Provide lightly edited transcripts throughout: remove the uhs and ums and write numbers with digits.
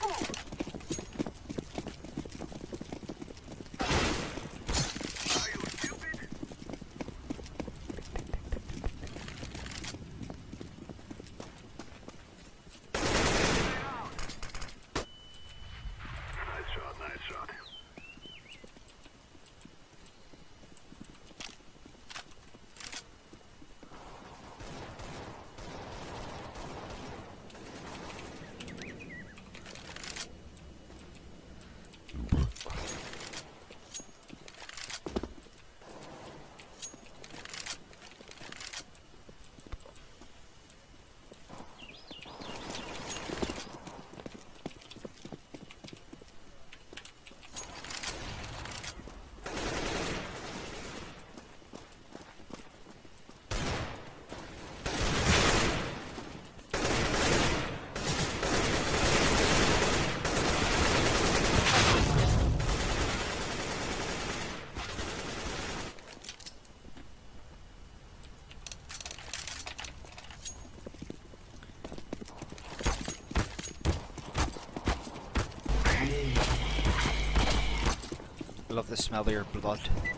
I love the smell of your blood.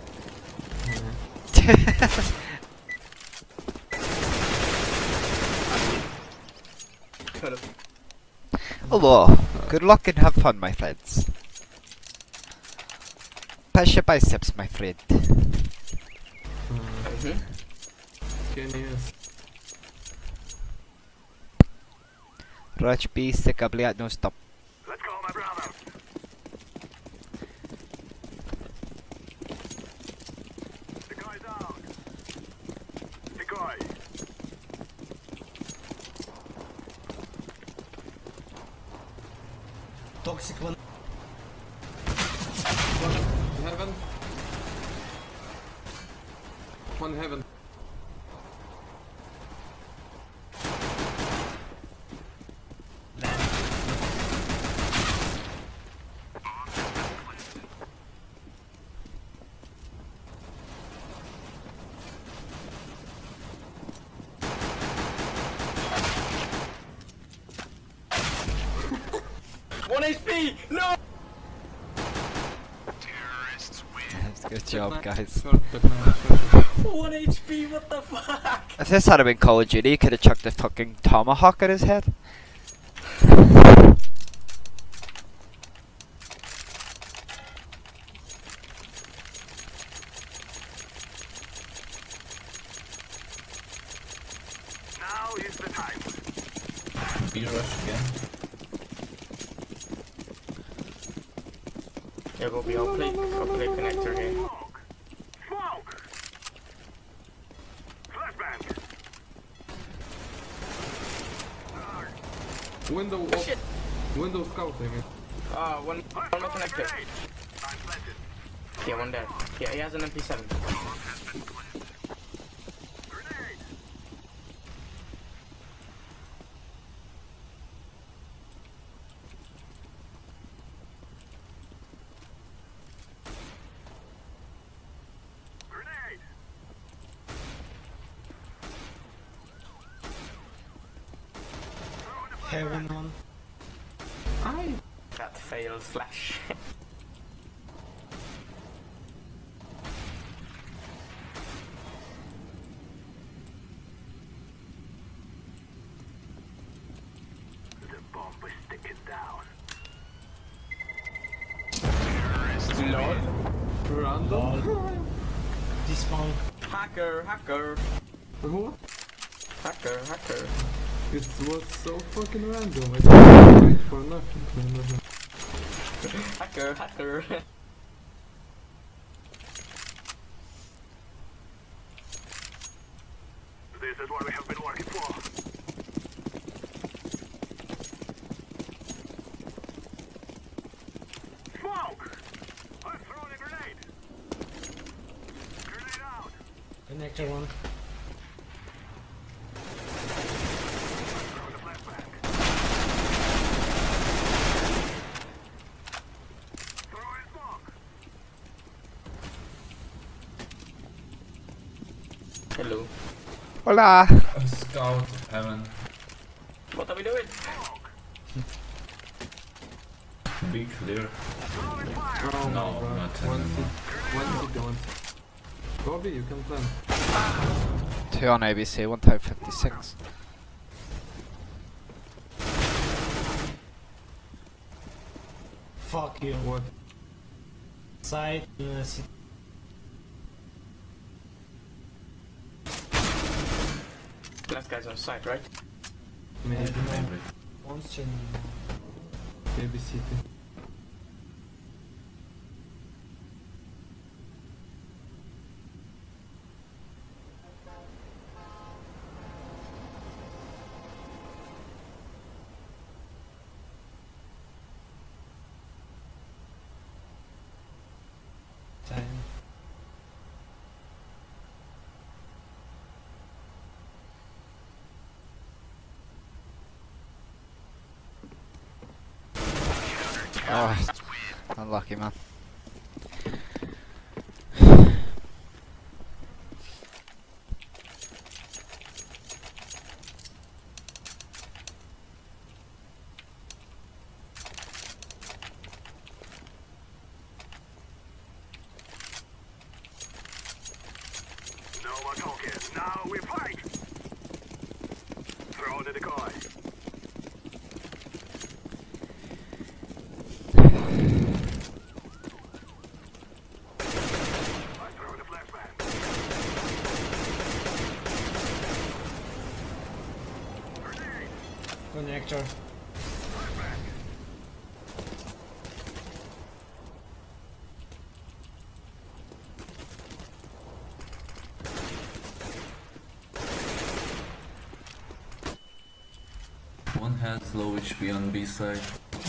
Hello. Good luck and have fun, my friends. Push your biceps, my friend. Rush B, stick up, no stop. Let's go, my brother. The guy's out. The guy. Toxic one. One heaven. One heaven. One HP! No! Terrorists win. Good job, guys. 1 HP, what the fuck? If this had been Call of Duty, he could have chucked a fucking tomahawk at his head. Now is the time. B rush again. Yeah, go B, I'll play connector here. Smoke. Smoke. Flashbang. Window Oh, shit! Window scouting. One more connector. I'm planted. Yeah, one dead. Yeah, he has an MP7. Grenade. Grenade. Heaven one. That failed flash. The bomb is sticking down. LOL. Random. Despawn. Hacker. What? Hacker. It was so fucking random. I didn't wait for nothing. Hacker. This is what we have been working for. Smoke! I'm throwing a grenade. Grenade out. Connector one. Throwing a flashbang. Throwing smoke. Hello. Hola! A scout heaven. What are we doing? Smoke. Be clear. Oh No, my god. not One anymore. seat. One seat, one seat. Bobby, you can plan. 2 on ABC, 1 type 56. Fuck you. What? Side, Last guy's on site, right? Maybe. Maybe. monster. Maybe city. Time. Oh, unlucky, man. No more talking. Now we fight. Throw the decoy. I throw the flashbang. Grenade. Connector. Flashbang. One has low HP on B side.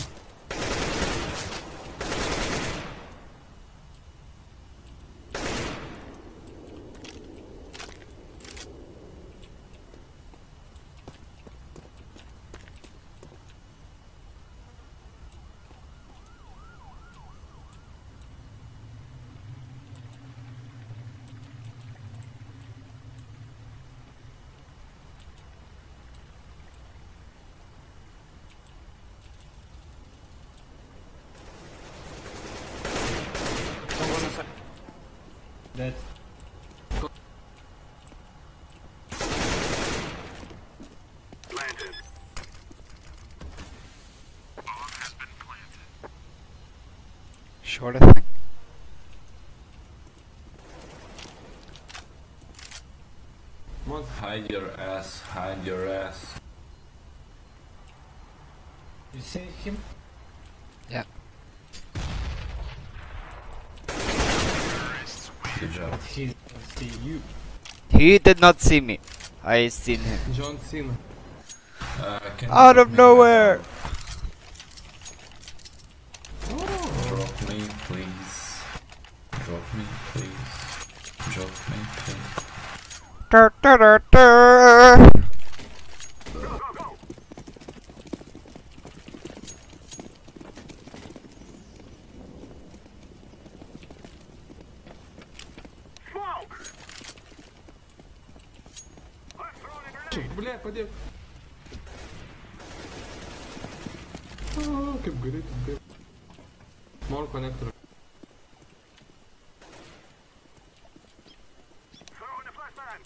Someone on site. Dead. Planted. Short, I think. One. Hide your ass, hide your ass. You see him? Yeah. Good job. But he doesn't see you. He did not see me. I seen him. John Cena. Can you Out drop of me nowhere! Drop me, please. Drop me, please. Drop me, please. Dur, dur, dur, dur. Go, go, go. Smoke. I'm throwing a grenade. Бля, поди. Kaip greitai, kaip. More connector. Throwing a flashbang.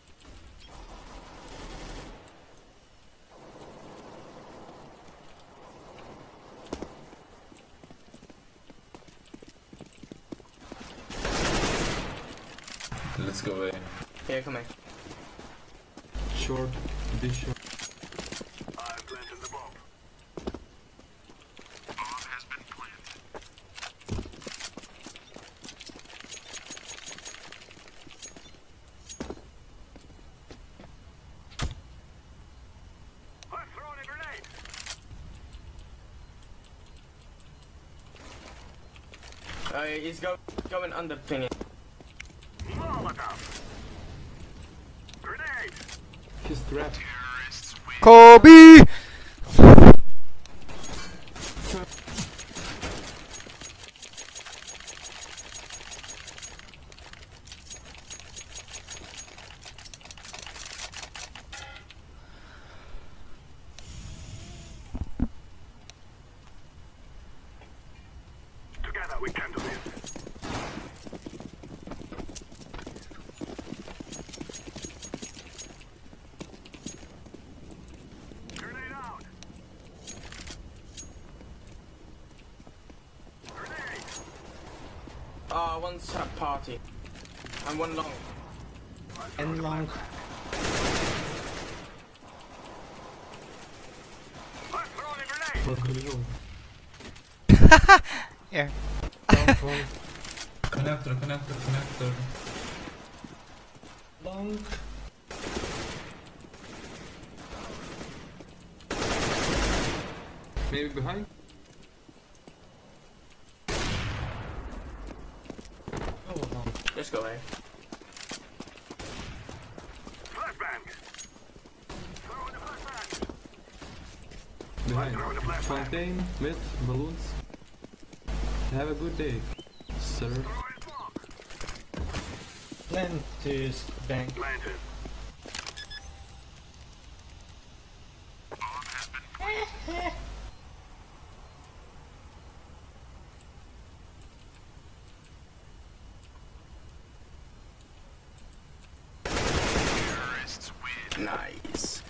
Let's go away. Yeah, come in. Short. This short. I'm planting the bomb. Bomb has been planted. I'm throwing a grenade. He's going under thingy. Molotov. Grenade. He's trapped. Kobe! One sub party. And one long. And long. Fucking hell. Here. Connector. Long. Maybe behind? Oh, long. Just go away. Behind. Fontaine, mid, balloons. Have a good day, sir. Plant is bank. Nice.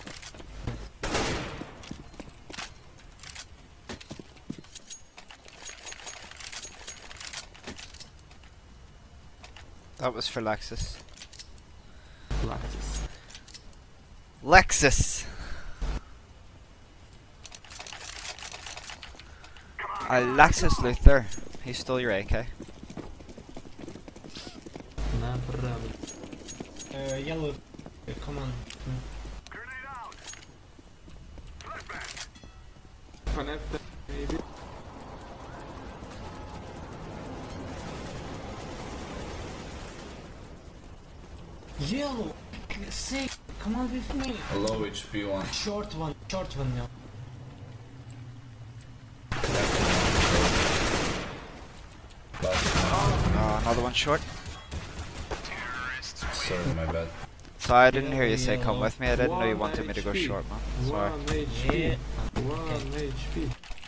That was for Lexus. Lexus. Lexus! Lexus Luther. He stole your AK. Направо. Yellow. Come on. Connector, maybe. Yellow. Say, come on with me. Low HP one. Short one now. Another one short. Sorry, my bad. So I didn't hear you say come Yellow. with me. I didn't know you One wanted me to go HP. short, man. Sorry. 1 HP. Yeah. 1 HP.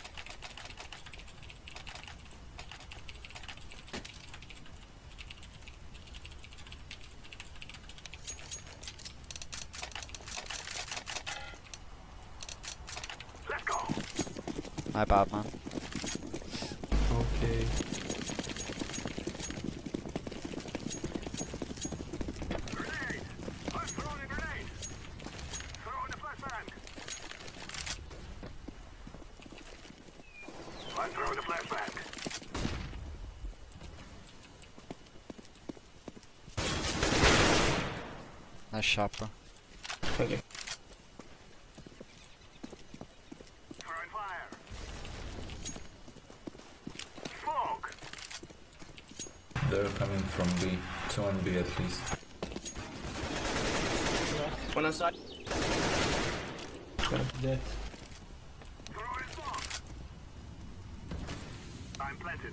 My bad, man. Okay. Nice shot, bro. Thank you. They're coming from B. 2 on B at least. One on side. Dead. I'm planted.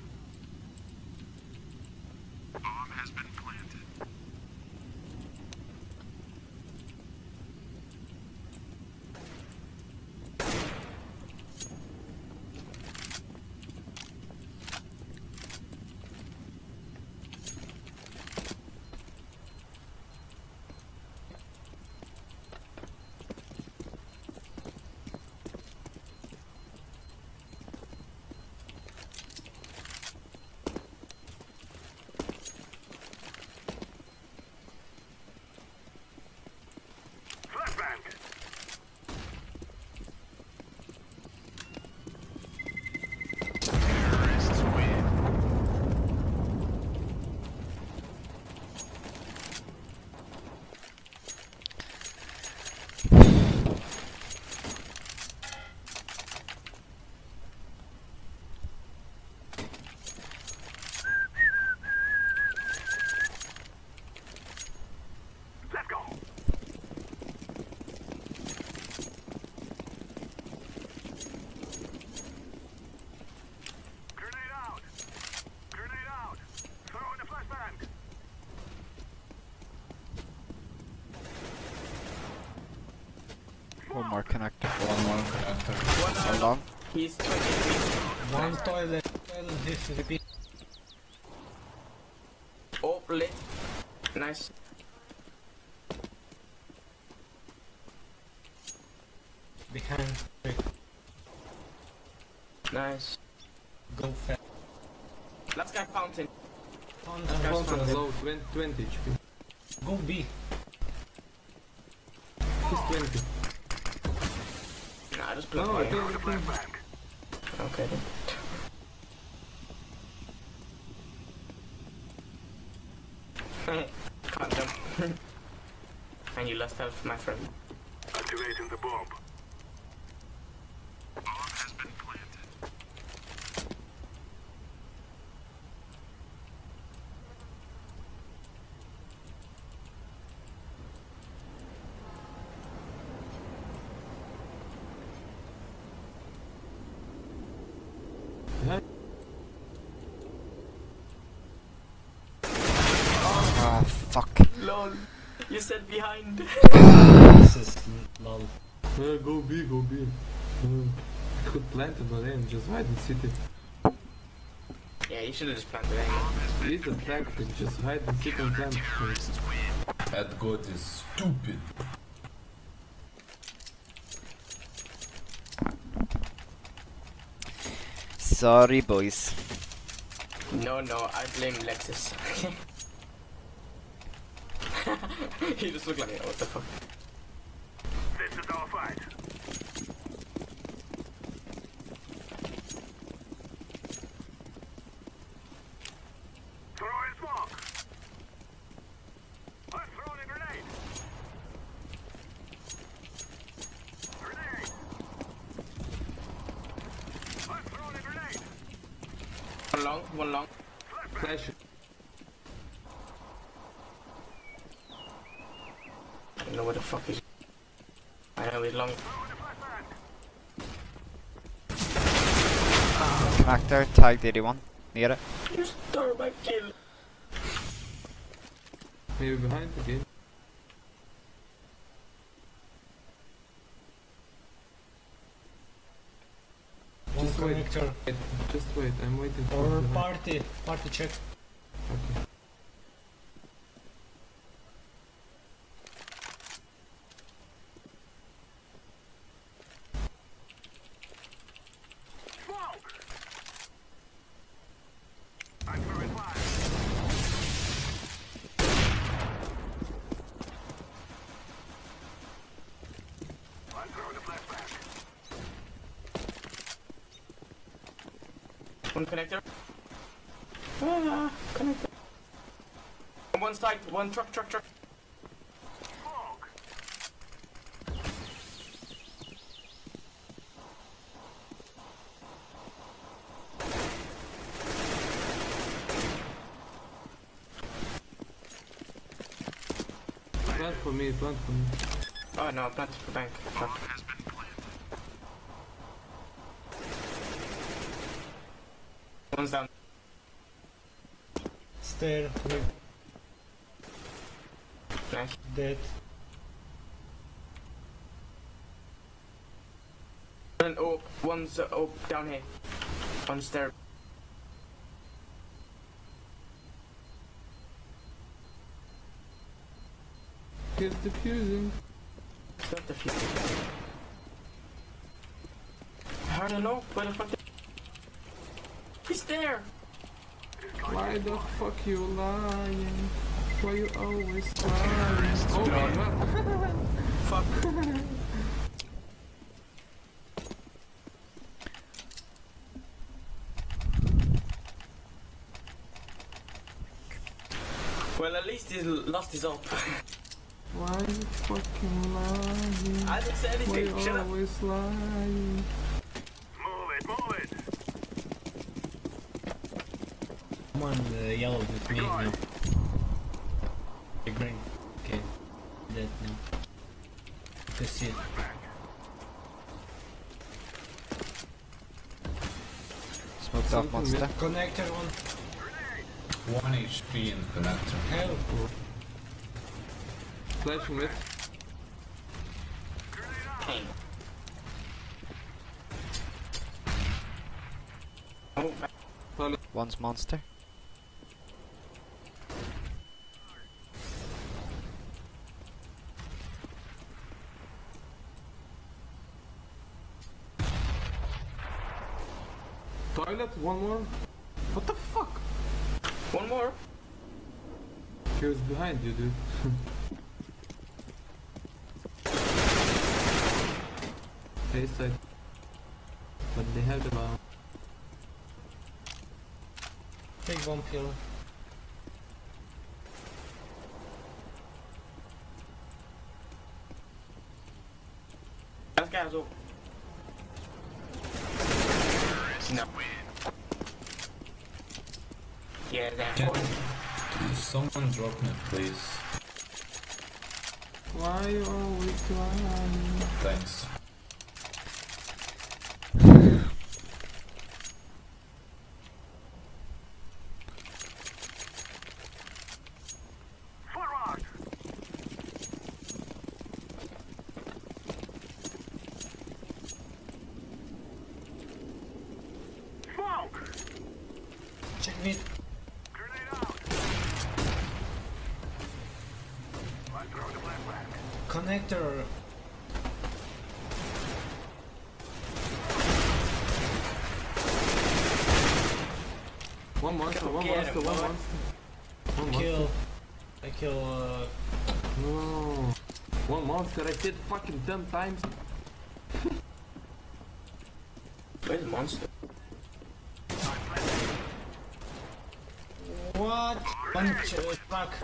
Bomb has been planted. One more connector. One more connector. Hold on. He's 23. One toilet. This is a bit. Oh, lit. Nice. Behind. Nice. Go fast. Last guy fountain. Fountain low, 20 HP. Go B. He's 20. Nah, just No, I Blinkeh. don't think. Okay then. Can't jump. And you lost health, my friend. Activating the bomb. Ah, fuck. LOL. You said behind. This is lol. Go B, go B. Could plant it on aim, just hide in city. Yeah, you should have just planted it. It's a tactic, just hide in city and plant. That god is stupid. Sorry, boys. No, I blame Lexus. He just looked like it. What the fuck? This is our fight. Throwing smoke. I'm throwing a grenade. Grenade. I'm throwing a grenade. One long. Flash. I don't know what the fuck he's. I know he's long. Connector, tagged 81. Near it. You stole my kill. Maybe behind again. One Just wait. connector. Just wait, I'm waiting for Or the party. Party check. Okay. Smoke. I'm throwing fire. I'm throwing a flashback. One connector. Connector. One side. One truck. Smoke. Plant for me, plant for me. Oh no, planted for bank. Fuck. One's down. Stair. Nice. Dead. And one's down here. On the stair. He's defusing. It's not the future. I don't know. Where the fuck? He's there. Why the fuck you lying? Why you always lying? Oh my god. Fuck. Well, at least he lost his ult. Why you fucking lying? I didn't say Why anything. you Shut up. always lying? Move it, move it. Come on, yellow with me now. The green. Okay. Dead now. You can see it. Smoked off Something monster. Connector one. 1 HP in connector. Help. Flashing mid. Pain. Oh, One's monster. Toilet, one more. What the fuck? one more. He was behind you, dude. Hey, side. But they have the bomb. Big bomb kill. That guy's up. No. Yeah, that's Can what. someone drop me, please? Why you always lying? Thanks. Forward! Smoke! Check mid. Grenade out! I throw the flashback. Connector. One monster, one Get monster, him, one boy. monster. One monster. Kill. I kill No. One monster, I said fucking 10 times. Where's the monster? what? Punch fuck.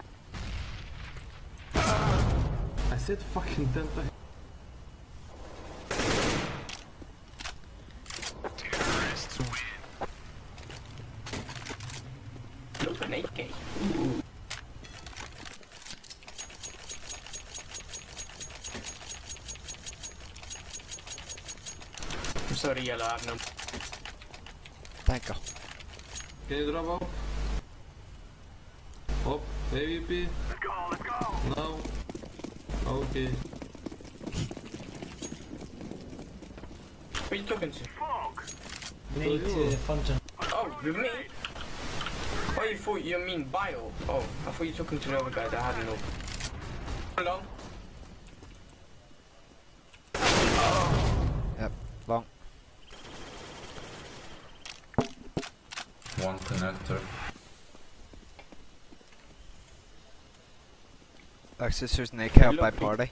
I said fucking 10 times. Look an 8K. I'm sorry, yellow, I have no. Thank you. Can you drop off? Up, AVP. Let's go, let's go! No. Okay. What are you talking to? Smoke! Nate fountain. Oh, with me? Oh, you thought you mean bio? Oh, I thought you were talking to the other guy that had no. Hello? Yep, long. One connector. Alexis, there's an AK out by party.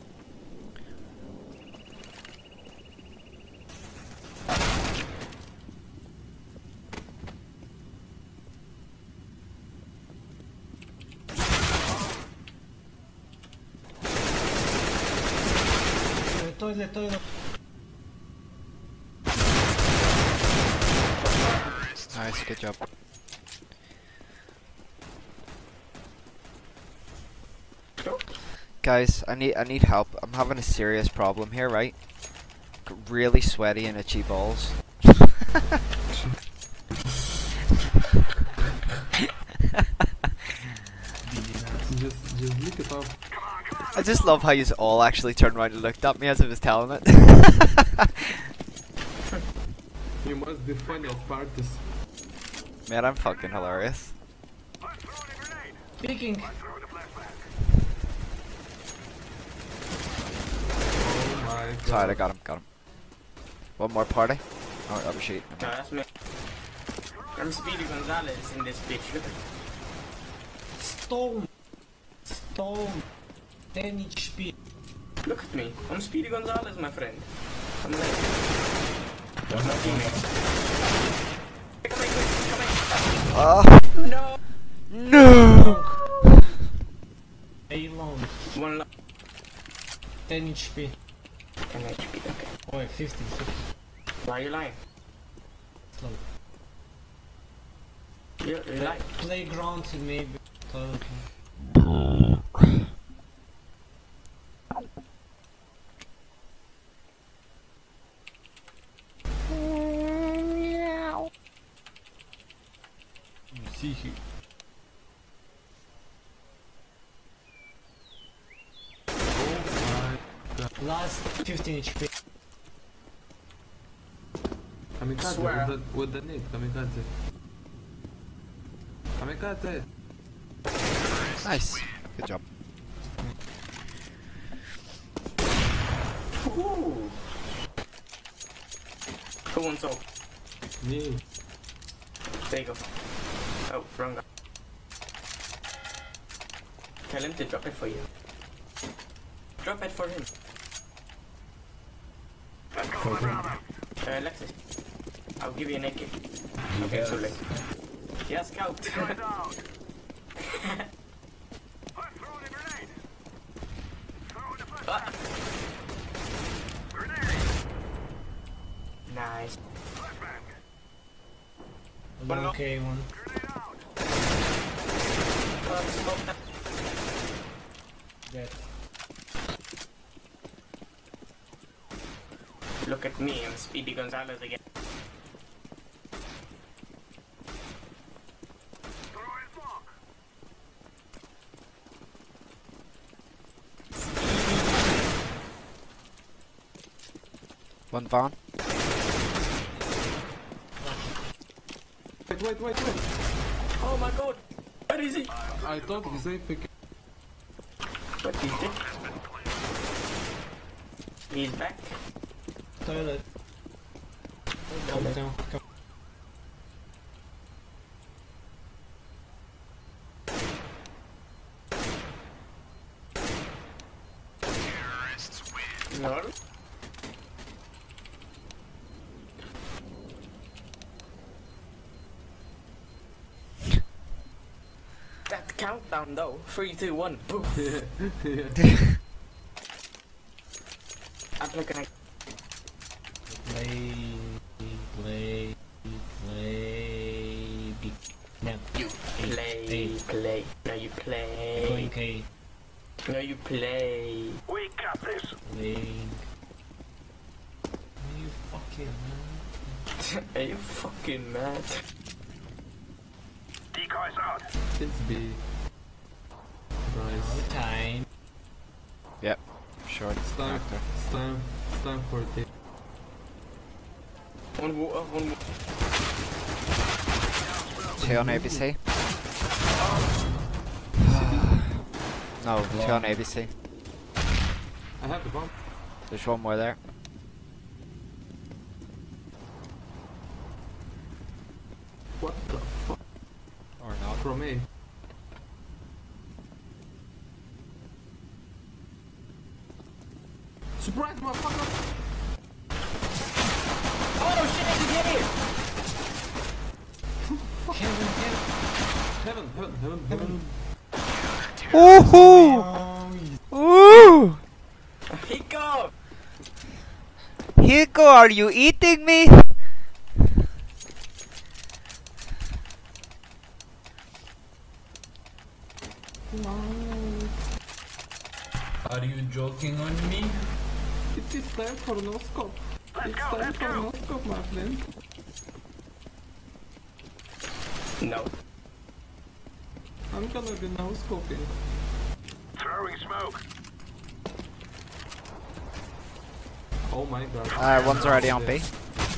Toilet. Nice, good job. Guys, I need help. I'm having a serious problem here, right? Really sweaty and itchy balls. Just lick it up. I just love how you all actually turned around and looked at me as I was telling it. You must be funny at parties. Man, I'm fucking hilarious. I'm throwing a grenade! Speaking. Throw the flashback. Oh my god. Sorry, I got him. One more party. Oh, other sheet. No, that's me. I'm Speedy Gonzalez in this bitch. Look at Stone. 10 HP. Look at me. I'm Speedy Gonzalez, my friend. I'm like. One My more. teammate. Come Oh No! no! A long. One lo- 10 HP. 10 HP, okay. Oh, 15. Why are you lying? Slow. You're lying. Playground maybe. Toilet. See you. Oh my god. Last 15 HP. Kamikaze Swear. with the nade. Kamikaze. Nice. Good job. Ooh. Who wants up? Me. There you go. Oh, wrong guy. Tell him to drop it for you. Drop it for him. Alexis, I'll give you an AK. Okay, so like, yeah, scout. Nice. One okay, one. Dead. Look at me, I'm Speedy Gonzalez again. One van. Wait. Oh my god! Where is he? I thought he's epic. What is it? He's back. Toilet. Come down. Come. No. That countdown though. 3, 2, 1. Boom. I'm looking at. Play. Now. You play. No, you play. Blinkeh. No, you play. We got this. Blink. Are you fucking mad? Are you fucking mad? Decoys out. It's B. Nice. All time. Yep. Short. It's time for it. One water, one water. 2 on ABC. No, 2 on ABC. I have the bomb. There's one more there. What the fuck? Or not. From A. Surprise, motherfucker! Oh shit, he's here! Heaven. Woohoo! Ooh! Hiko! Hiko, are you eating me? Are you joking on me? It is time for no scope. It's time for no scope, my friend. No. I'm gonna be no scoping. Throwing smoke. Oh my god. One's already on B.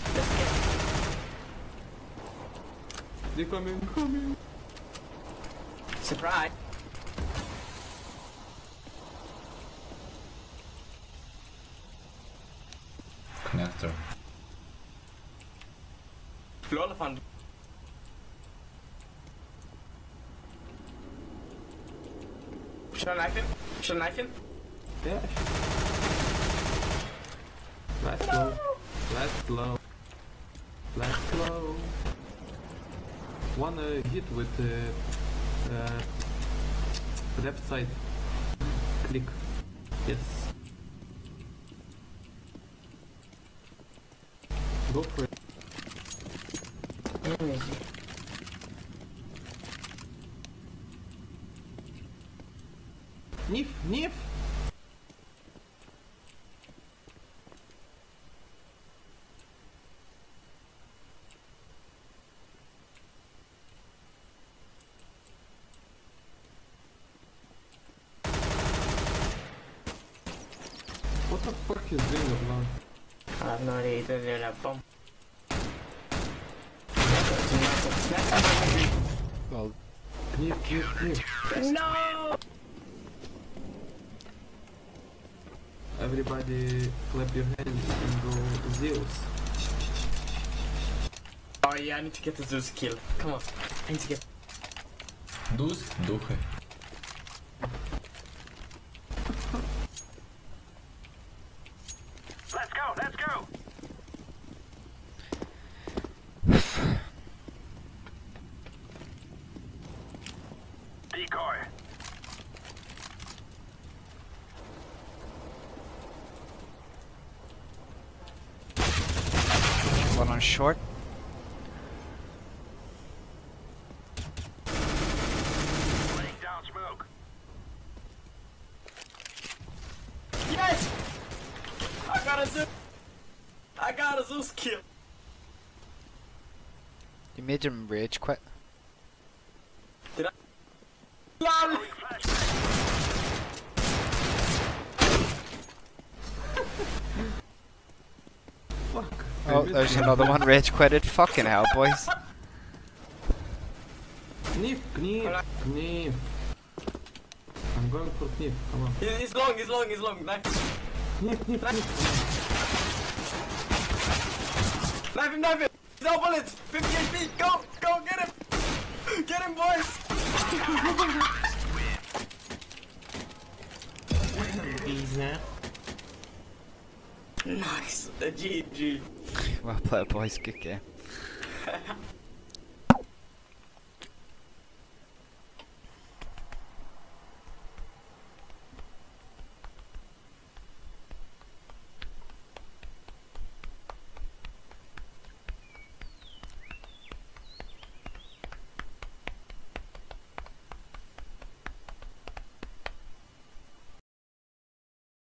They coming. Surprise! Connector. Lollifant. Should I knife him? Yeah. Last low. One hit with left side. Click. Yes. Go for it. Nif! What the fuck is doing the blood? I have no idea, he's doing that bomb. Well, Nif. No! Everybody clap your hands and go Zeus. Oh yeah, I need to get the Zeus kill. Come on, I need to get... Duhe. One on short. Laying down smoke. Yes! I got a Zeus kill. You made him rage quit. Did I? LOL! Fuck. Oh, there's another one rage quitted. Fucking hell, boys. Knif, knif, knif. I'm going for knif, come on. He's long. Knife. Knif, knif, knif. Knife him. No bullets. 50 HP. Go, get him. Get him, boys. Easy. Nice. The GG. Well played, boys. Good game.